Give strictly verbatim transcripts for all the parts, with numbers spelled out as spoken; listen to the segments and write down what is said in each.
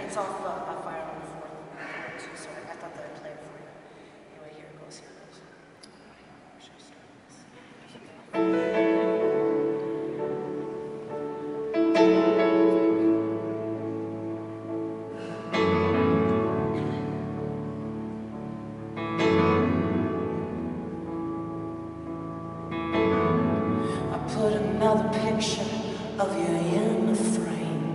It's off uh, a fire on the fourth, too, so I thought that I'd play it for you. Anyway, here it goes, here it goes. Where should I start this? I put another picture of you in the frame.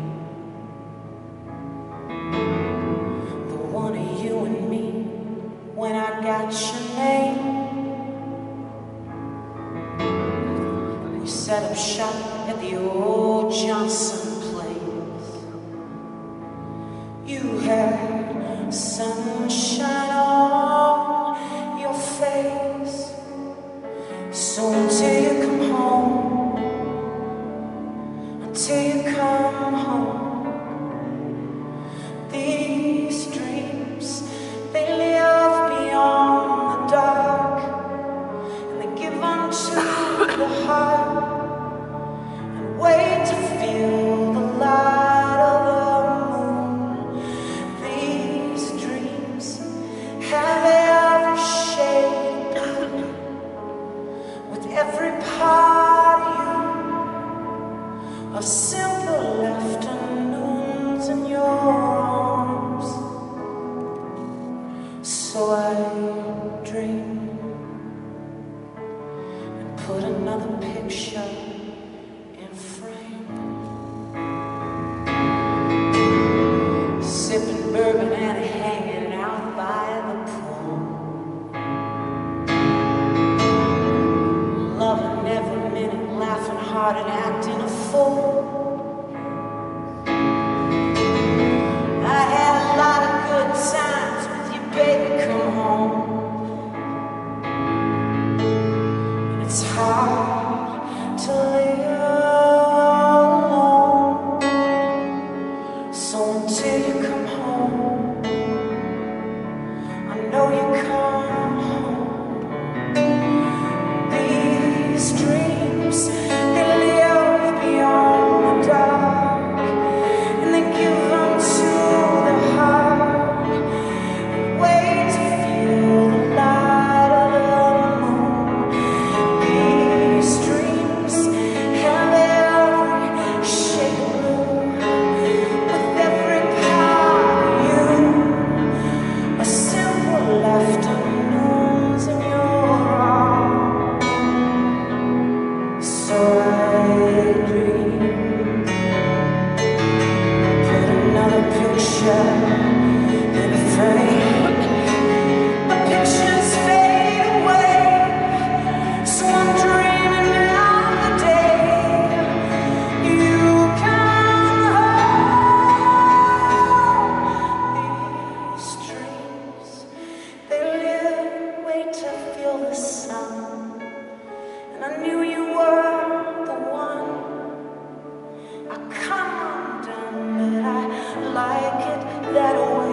When I got your name, we set up shop at the old Johnson place. You had sunshine on your face. So until you come home, until you come home, these dreams, they live on the dark, and they give unto the heart, and wait to feel the light of the moon. These dreams have every shade, with every part of you, of simple afternoons in your arms. So I dream and put another picture in frame, sipping bourbon and hanging out by the pool, loving every minute, laughing hard and acting a fool. I had a lot of good times with you, baby, come home. And it's hard to live alone. So until you come home, I know you come home. These dreams, they live beyond the dark, and they give unto the heart, wait to feel the light of the moon. These dreams have every shade of blue, with every part of you, a simple afternoons in your arms. So I dream, put another picture in a frame. The pictures fade away, so I'm dreaming of the day you come home. These dreams, they live, wait to feel the sun, and I knew you were the one. I come undone, but I like it that way.